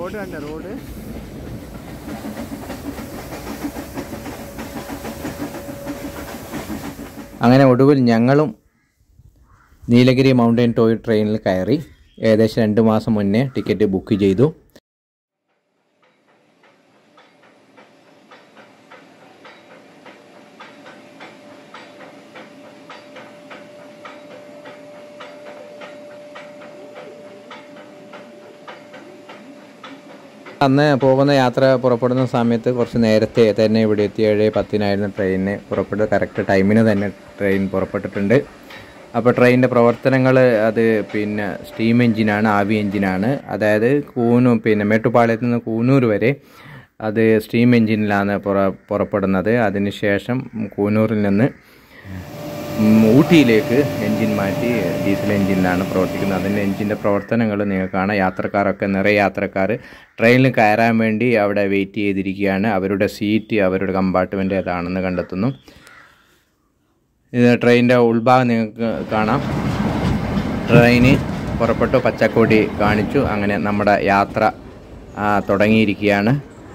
Road കണ്ട road അങ്ങനെ ഒടുവിൽ ഞങ്ങളും നീലഗിരി മൗണ്ടൻ ടോയ് ട്രെയിനിൽ കയറി. ഏകദേശം 2 മാസം മുന്നേ ടിക്കറ്റ് ബുക്ക് ചെയ്തു. അന്ന് പോകുന്ന യാത്ര പുറപ്പെടുന്ന സമയത്ത് കുറച്ച് നേരത്തെ തന്നെ ഇവിടെ എത്തി. 7:10 ട്രെയിനിന് പുറപ്പെട്ടു. കറക്റ്റ് ടൈമിന് തന്നെ ട്രെയിൻ പുറപ്പെട്ടിട്ടുണ്ട്. അപ്പോൾ ട്രെയിനിൻ്റെ പ്രവർത്തനങ്ങൾ അത് പിന്നെ സ്റ്റീം എഞ്ചിനാണ്, ആവി എഞ്ചിനാണ്. അതായത് മേട്ടുപ്പാളയത്ത് നിന്ന് കൂനൂർ വരെ അത് സ്റ്റീം എഞ്ചിനിലാണ് പുറപ്പെടുന്നത്. അതിനുശേഷം കൂനൂരിൽ നിന്ന് ഊട്ടിയിലേക്ക് എൻജിൻ മാറ്റി ഡീസൽ എൻജിനിലാണ് പ്രവർത്തിക്കുന്നത്. അതിൻ്റെ എൻജിൻ്റെ പ്രവർത്തനങ്ങൾ നിങ്ങൾക്ക് കാണാം. യാത്രക്കാരൊക്കെ നിറയെ യാത്രക്കാർ ട്രെയിനിൽ കയറാൻ വേണ്ടി അവിടെ വെയിറ്റ് ചെയ്തിരിക്കുകയാണ്. അവരുടെ സീറ്റ്, അവരുടെ കമ്പാർട്ട്മെൻറ്റ് ഏതാണെന്ന് കണ്ടെത്തുന്നു. ഇത് ട്രെയിനിൻ്റെ ഉൾഭാഗം നിങ്ങൾക്ക് കാണാം. ട്രെയിന് പുറപ്പെട്ടു, പച്ചക്കൊടി കാണിച്ചു. അങ്ങനെ നമ്മുടെ യാത്ര തുടങ്ങിയിരിക്കുകയാണ്.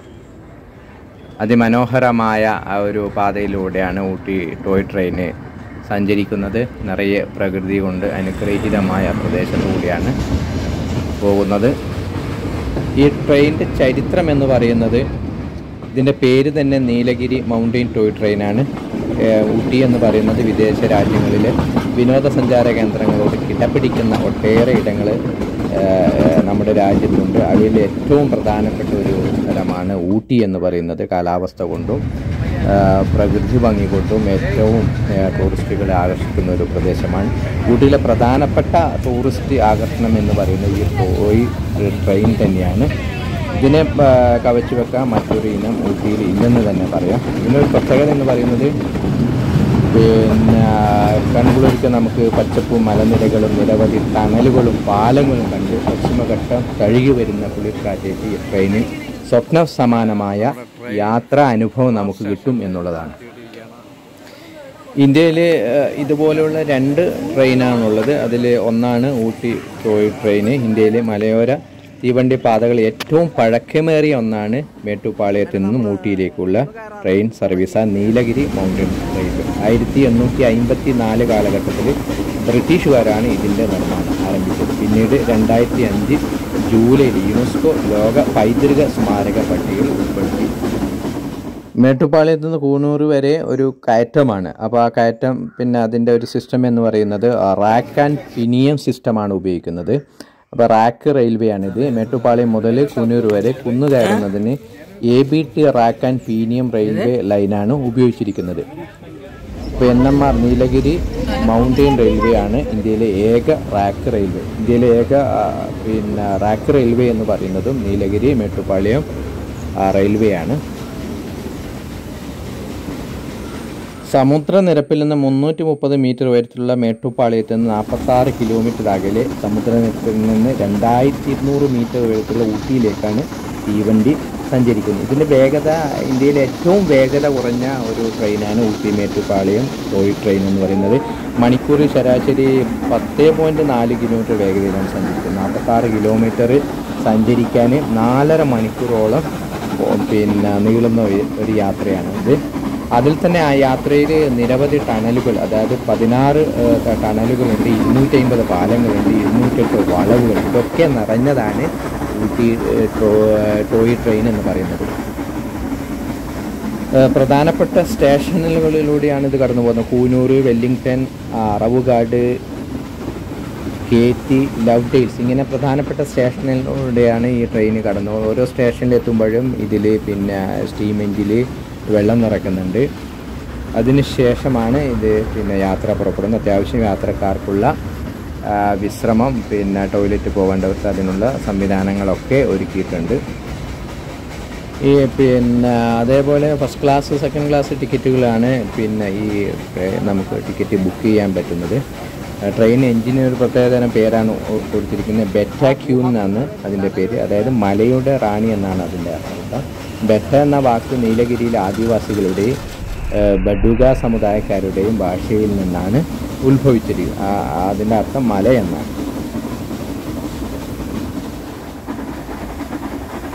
അതിമനോഹരമായ ആ ഒരു പാതയിലൂടെയാണ് ഊട്ടി ടോയ് ട്രെയിന് സഞ്ചരിക്കുന്നത്. നിറയെ പ്രകൃതി കൊണ്ട് അനുഗ്രഹീതമായ പ്രദേശത്തുകൂടിയാണ് പോകുന്നത്. ഈ ട്രെയിനിൻ്റെ ചരിത്രം എന്ന് പറയുന്നത്, ഇതിൻ്റെ പേര് തന്നെ നീലഗിരി മൗണ്ടൻ ടോയ് ട്രെയിനാണ്. ഊട്ടി എന്ന് പറയുന്നത് വിദേശ രാജ്യങ്ങളിലെ വിനോദസഞ്ചാര കേന്ദ്രങ്ങളോട് കിടപിടിക്കുന്ന ഒട്ടേറെ ഇടങ്ങൾ നമ്മുടെ രാജ്യത്തുണ്ട്. അതിൽ ഏറ്റവും പ്രധാനപ്പെട്ട ഒരു സ്ഥലമാണ് ഊട്ടി എന്ന് പറയുന്നത്. കാലാവസ്ഥ കൊണ്ടും പ്രകൃതി ഭംഗി കൊണ്ടും ഏറ്റവും ടൂറിസ്റ്റുകളെ ആകർഷിക്കുന്ന ഒരു പ്രദേശമാണ്. ഊട്ടിയിലെ പ്രധാനപ്പെട്ട ടൂറിസ്റ്റ് ആകർഷണം എന്ന് പറയുന്നത് ഈ ടോയ് ട്രെയിൻ തന്നെയാണ്. ഇതിനെ കവച്ചു വെക്കാൻ മറ്റൊരു ഇനം ഊട്ടിയിൽ ഇല്ലെന്ന് തന്നെ പറയാം. ഇതിനൊരു പ്രത്യേകത എന്ന് പറയുന്നത്, കൺകുളിർക്ക നമുക്ക് പച്ചപ്പും മലനിരകളും നിരവധി ടണലുകളും പാലങ്ങളും കണ്ട് പശ്ചിമഘട്ടം തഴുകി വരുന്ന കുളിർക്കാറ്റേറ്റ് ഈ ട്രെയിനിൽ സ്വപ്ന സമാനമായ യാത്രാ അനുഭവം നമുക്ക് കിട്ടും എന്നുള്ളതാണ്. ഇന്ത്യയിൽ ഇതുപോലെയുള്ള 2 ട്രെയിനാണുള്ളത്. അതിൽ ഒന്നാണ് ഊട്ടി ടോയ് ട്രെയിന്. ഇന്ത്യയിലെ മലയോര തീവണ്ടി പാതകൾ ഏറ്റവും പഴക്കമേറിയ ഒന്നാണ് മേട്ടുപ്പാളയത്തിൽ നിന്നും ഊട്ടിയിലേക്കുള്ള train service Nilgiri mountain railway. 1854 കാലഘട്ടത്തിൽ ബ്രിട്ടീഷുകാരാണ് ഇതിൻ്റെ നിർമ്മാണം ആരംഭിച്ചത്. പിന്നീട് 2005 ജൂലൈയിൽ യുനെസ്കോ ലോക പൈതൃക സ്മാരക പട്ടികയിൽ ഉൾപ്പെടുത്തി. മേട്ടുപ്പാളയത്ത് നിന്ന് കൂനൂർ വരെ ഒരു കയറ്റമാണ്. അപ്പോൾ ആ കയറ്റം അതിൻ്റെ ഒരു സിസ്റ്റം എന്ന് പറയുന്നത് റാക്ക് ആൻഡ് പിനിയം സിസ്റ്റമാണ് ഉപയോഗിക്കുന്നത്. അപ്പോൾ റാക്ക് റെയിൽവേ ആണിത്. മേട്ടുപ്പാളയം മുതൽ കൂനൂർ വരെ കുന്നു കയറുന്നതിന് ABT rack and pinion railway ലൈനാണ് ഉപയോഗിച്ചിരിക്കുന്നത്. ഇപ്പോൾ NMR നീലഗിരി മൗണ്ടൻ റെയിൽവേ ആണ് ഇന്ത്യയിലെ ഏക റാക്ക് റെയിൽവേ. ഇന്ത്യയിലെ ഏക റാക്ക് റെയിൽവേ എന്ന് പറയുന്നതും നീലഗിരി മേട്ടുപ്പാളയം റെയിൽവേ ആണ്. സമുദ്രനിരപ്പിൽ നിന്ന് 330 മീറ്റർ ഉയരത്തിലുള്ള മേട്ടുപ്പാളയത്തിൽ നിന്ന് 46 കിലോമീറ്റർ അകലെ സമുദ്രനിരപ്പിൽ നിന്ന് 2200 മീറ്റർ ഉയരത്തിലുള്ള ഊട്ടിയിലേക്കാണ് തീവണ്ടി സഞ്ചരിക്കുന്നത്. ഇതിൻ്റെ വേഗത, ഇന്ത്യയിലെ ഏറ്റവും വേഗത കുറഞ്ഞ ഒരു ട്രെയിനാണ് ഊട്ടി മേട്ടുപ്പാളയം ടോയ് ട്രെയിൻ എന്ന് പറയുന്നത്. മണിക്കൂർ ശരാശരി 10.4 കിലോമീറ്റർ വേഗതയിലാണ് സഞ്ചരിക്കുന്നത്. 46 കിലോമീറ്റർ സഞ്ചരിക്കാൻ 4.5 മണിക്കൂറോളം നീളുന്ന ഒരു യാത്രയാണ് ഇത്. അതിൽ തന്നെ ആ യാത്രയിൽ നിരവധി ടണലുകൾ, അതായത് 16 ടണലുകളുണ്ട്, 250 പാലങ്ങളുണ്ട്, 208 വളവുകൾ, ഇതൊക്കെ നിറഞ്ഞതാണ് ഊട്ടി ടോയ് ട്രെയിൻ എന്ന് പറയുന്നത്. പ്രധാനപ്പെട്ട സ്റ്റേഷനുകളിലൂടെയാണ് ഇത് കടന്നു പോകുന്നത്. കൂനൂർ, വെല്ലിംഗ്ടൺ, അറവുകാട്, KT, ലവ്ഡെയിൽസ്, ഇങ്ങനെ പ്രധാനപ്പെട്ട സ്റ്റേഷനിലൂടെയാണ് ഈ ട്രെയിൻ കടന്നു. ഓരോ സ്റ്റേഷനിലെത്തുമ്പോഴും ഇതിൽ സ്റ്റീം എഞ്ചിൽ വെള്ളം നിറയ്ക്കുന്നുണ്ട്. അതിനുശേഷമാണ് ഇത് യാത്ര പുറപ്പെടുന്നത്. അത്യാവശ്യം യാത്രക്കാർക്കുള്ള വിശ്രമം, ടോയ്ലറ്റ് പോകേണ്ടവർക്ക് അതിനുള്ള സംവിധാനങ്ങളൊക്കെ ഒരുക്കിയിട്ടുണ്ട്. ഈ അതേപോലെ ഫസ്റ്റ് ക്ലാസ്, സെക്കൻഡ് ക്ലാസ് ടിക്കറ്റുകളാണ് ഈ നമുക്ക് ടിക്കറ്റ് ബുക്ക് ചെയ്യാൻ പറ്റുന്നത്. ട്രെയിൻ എഞ്ചിന് ഒരു പ്രത്യേകതരം പേരാണ് കൊടുത്തിരിക്കുന്നത്. ബെറ്റ ക്യൂ എന്നാണ് അതിൻ്റെ പേര്. അതായത് മലയുടെ റാണി എന്നാണ് അതിൻ്റെ അർത്ഥം. ബെറ്റ എന്ന വാക്ക് നീലഗിരിയിലെ ആദിവാസികളുടെയും ബഡുഗ സമുദായക്കാരുടെയും ഭാഷയിൽ നിന്നാണ് ഉത്ഭവിച്ചിരിക്കുന്നത്. അതിൻ്റെ അർത്ഥം മല എന്നാണ്.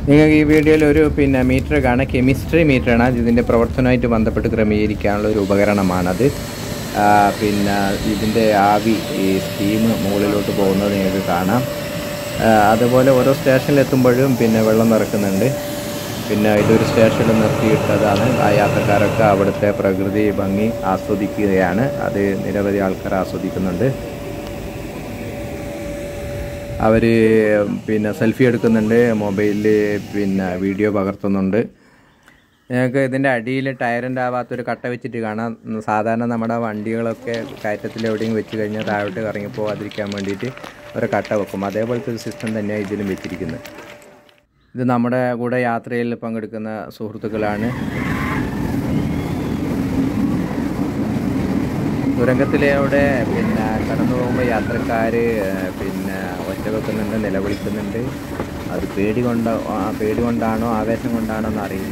നിങ്ങൾക്ക് ഈ വീഡിയോയിൽ ഒരു മീറ്റർ കാണാം, കെമിസ്ട്രി മീറ്ററാണ്. ഇതിൻ്റെ പ്രവർത്തനമായിട്ട് ബന്ധപ്പെട്ട് ക്രമീകരിക്കാനുള്ള ഒരു ഉപകരണമാണത്. ഇതിൻ്റെ ആവി, ഈ സ്റ്റീം മുകളിലോട്ട് പോകുന്നത് നിങ്ങൾക്ക് കാണാം. അതുപോലെ ഓരോ സ്റ്റേഷനിലെത്തുമ്പോഴും വെള്ളം നിറക്കുന്നുണ്ട്. ഇതൊരു സ്റ്റേഷനിൽ നിർത്തിയിട്ടതാണ്. ആ യാത്രക്കാരൊക്കെ അവിടുത്തെ പ്രകൃതി ഭംഗി ആസ്വദിക്കുകയാണ്. അത് നിരവധി ആൾക്കാർ ആസ്വദിക്കുന്നുണ്ട്. അവർ സെൽഫി എടുക്കുന്നുണ്ട്, മൊബൈലിൽ വീഡിയോ പകർത്തുന്നുണ്ട്. ഞങ്ങൾക്ക് ഇതിൻ്റെ അടിയിൽ ടയറിൻ്റെ ആവാത്തൊരു കട്ട വെച്ചിട്ട് കാണാം. സാധാരണ നമ്മുടെ വണ്ടികളൊക്കെ കയറ്റത്തിൽ എവിടെയും വെച്ച് കഴിഞ്ഞാൽ താഴോട്ട് ഇറങ്ങി പോകാതിരിക്കാൻ വേണ്ടിയിട്ട് ഒരു കട്ട വെക്കും. അതേപോലത്തെ ഒരു സിസ്റ്റം തന്നെയാണ് ഇതിലും വെച്ചിരിക്കുന്നത്. ഇത് നമ്മുടെ കൂടെ യാത്രയിൽ പങ്കെടുക്കുന്ന സുഹൃത്തുക്കളാണ്. തുരങ്കത്തിലൂടെ കടന്നു പോകുമ്പോൾ യാത്രക്കാർ ഒച്ച വെക്കുന്നുണ്ട്, നിലവിളിക്കുന്നുണ്ട്. അത് പേടി കൊണ്ടാണോ ആവേശം കൊണ്ടാണോ എന്നറിയില്ല.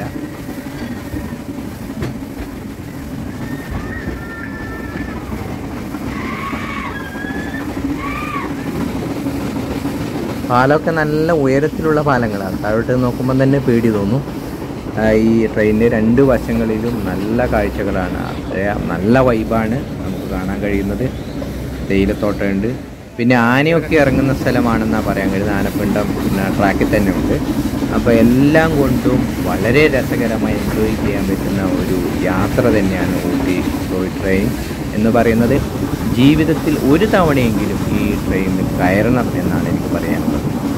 പാലമൊക്കെ നല്ല ഉയരത്തിലുള്ള പാലങ്ങളാണ്. താഴോട്ട് നോക്കുമ്പോൾ തന്നെ പേടി തോന്നും. ഈ ട്രെയിനിൻ്റെ രണ്ട് വശങ്ങളിലും നല്ല കാഴ്ചകളാണ്. നല്ല വൈബാണ് നമുക്ക് കാണാൻ കഴിയുന്നത്. തേയിലത്തോട്ടമുണ്ട്. ആനയൊക്കെ ഇറങ്ങുന്ന സ്ഥലമാണെന്നാണ് പറയാൻ കഴിയുന്നത്. ആനപ്പിണ്ടം ട്രാക്കിൽ തന്നെ ഉണ്ട്. അപ്പോൾ എല്ലാം കൊണ്ടും വളരെ രസകരമായി എൻജോയ് ചെയ്യാൻ പറ്റുന്ന ഒരു യാത്ര തന്നെയാണ് ഊട്ടി ടോയ് ട്രെയിൻ എന്ന് പറയുന്നത്. ജീവിതത്തിൽ ഒരു തവണയെങ്കിലും ഈ ട്രെയിനിൽ കയറണം എന്നാണ് എനിക്ക് പറയാനുള്ളത്.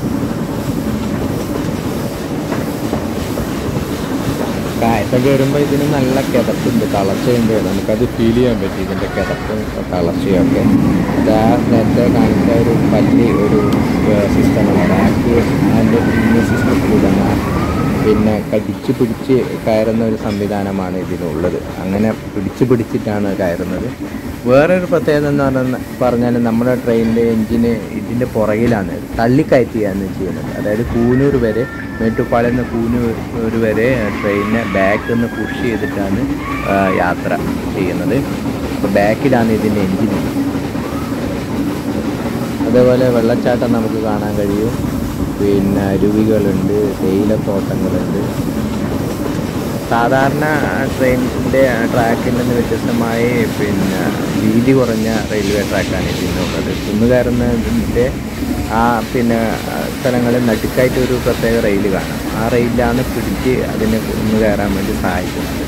കയറ്റം കയറുമ്പോൾ ഇതിന് നല്ല കിതപ്പുണ്ട്, തളർച്ചയുണ്ട്. നമുക്കത് ഫീൽ ചെയ്യാൻ പറ്റും, ഇതിൻ്റെ കിതപ്പും തളർച്ചയൊക്കെ. ഇതാ നേരത്തെ കാണിച്ച ഒരു ഒരു സിസ്റ്റമാണ്. ബാക്ക് അതിൻ്റെ സിസ്റ്റത്തിലൂടെ കടിച്ച് പിടിച്ച് കയറുന്ന ഒരു സംവിധാനമാണ് ഇതിനുള്ളത്. അങ്ങനെ പിടിച്ചിട്ടാണ് കയറുന്നത്. വേറൊരു പ്രത്യേകത എന്ന് പറഞ്ഞാൽ നമ്മുടെ ട്രെയിനിൻ്റെ എൻജിന് ഇതിൻ്റെ പുറകിലാണ് തള്ളിക്കയറ്റുകയാണ് ചെയ്യുന്നത്. അതായത് കൂനൂർ വരെ, മേട്ടുപ്പാളയിൽ നിന്ന് കൂനൂർ വരെ ട്രെയിനിനെ ബാക്കിൽ നിന്ന് പുഷ് ചെയ്തിട്ടാണ് യാത്ര ചെയ്യുന്നത്. അപ്പോൾ ബാക്കിലാണ് ഇതിൻ്റെ എൻജിൻ. അതേപോലെ വെള്ളച്ചാട്ടം നമുക്ക് കാണാൻ കഴിയും. അരുവികളുണ്ട്, തേയിലത്തോട്ടങ്ങളുണ്ട്. സാധാരണ ട്രെയിനിൻ്റെ ട്രാക്കിൽ നിന്ന് വ്യത്യസ്തമായി വീതി കുറഞ്ഞ റെയിൽവേ ട്രാക്കാണ് ഇതിനുള്ളത്. കുന്നു കയറുന്നതിൻ്റെ സ്ഥലങ്ങളിൽ നടുക്കായിട്ട് ഒരു പ്രത്യേക റെയിൽ കാണാം. ആ റെയിലാണ് പിടിച്ച് അതിനെ കുന്നു കയറാൻ വേണ്ടി സഹായിക്കുന്നത്.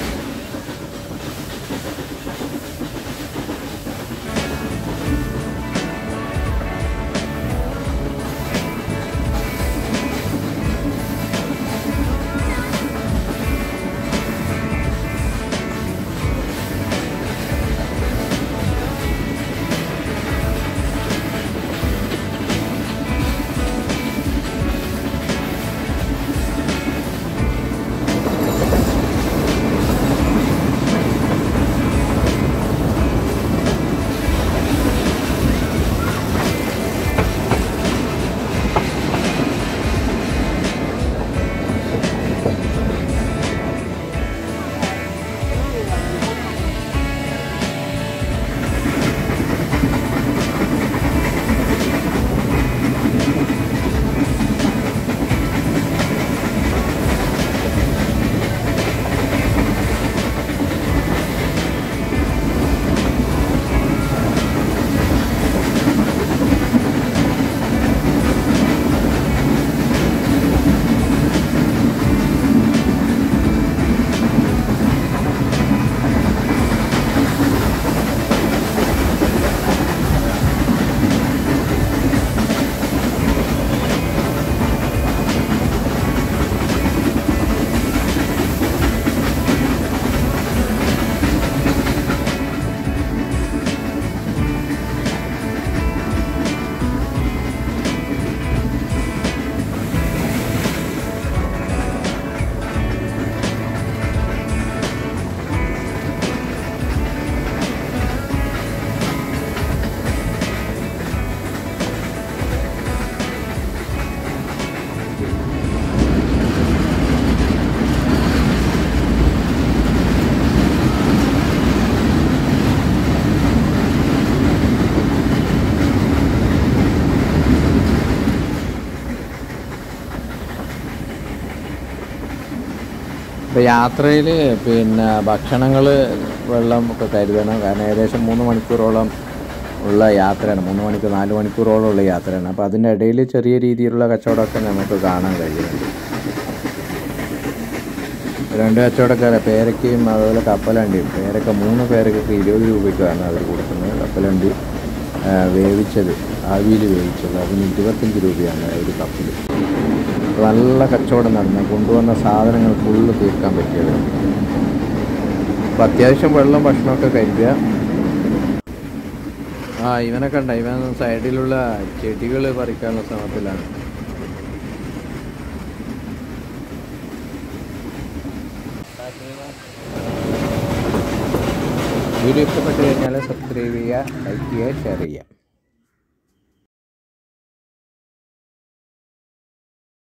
അപ്പോൾ യാത്രയിൽ പിന്നെ ഭക്ഷണങ്ങൾ വെള്ളം ഒക്കെ കരുതണം. കാരണം ഏകദേശം 3 മണിക്കൂറോളം ഉള്ള യാത്രയാണ്, 3 മണിക്കൂർ 4 മണിക്കൂറോളം ഉള്ള യാത്രയാണ്. അപ്പോൾ അതിൻ്റെ ഇടയിൽ ചെറിയ രീതിയിലുള്ള കച്ചവടമൊക്കെ നമുക്ക് കാണാൻ കഴിയുന്നുണ്ട്. 2 കച്ചവടക്കാരെ പേരയ്ക്കയും അതുപോലെ കപ്പലണ്ടിയും. പേരയ്ക്ക 3 പേരയ്ക്ക് 20 രൂപയ്ക്കാണ് അവർ കൊടുക്കുന്നത്. കപ്പലണ്ടി വേവിച്ചത്, ആവിയിൽ വേവിച്ചത്, അതിന് 25 രൂപയാണ് ഒരു കപ്പിൽ. നല്ല കച്ചവടം നടന്നു. കൊണ്ടുവന്ന സാധനങ്ങൾ ഫുള്ള് തീർക്കാൻ പറ്റിയത്. അപ്പോൾ അത്യാവശ്യം വെള്ളം ഭക്ഷണമൊക്കെ കരുതുക. ഇവനെ കണ്ട, ഇവൻ സൈഡിലുള്ള ചെടികൾ പറിക്കാനുള്ള ശ്രമത്തിലാണ്. വീഡിയോ ഇഷ്ടപ്പെട്ട് കഴിഞ്ഞാൽ സബ്സ്ക്രൈബ് ചെയ്യുക, ലൈക്ക് ചെയ്യുക, ഷെയർ ചെയ്യുക.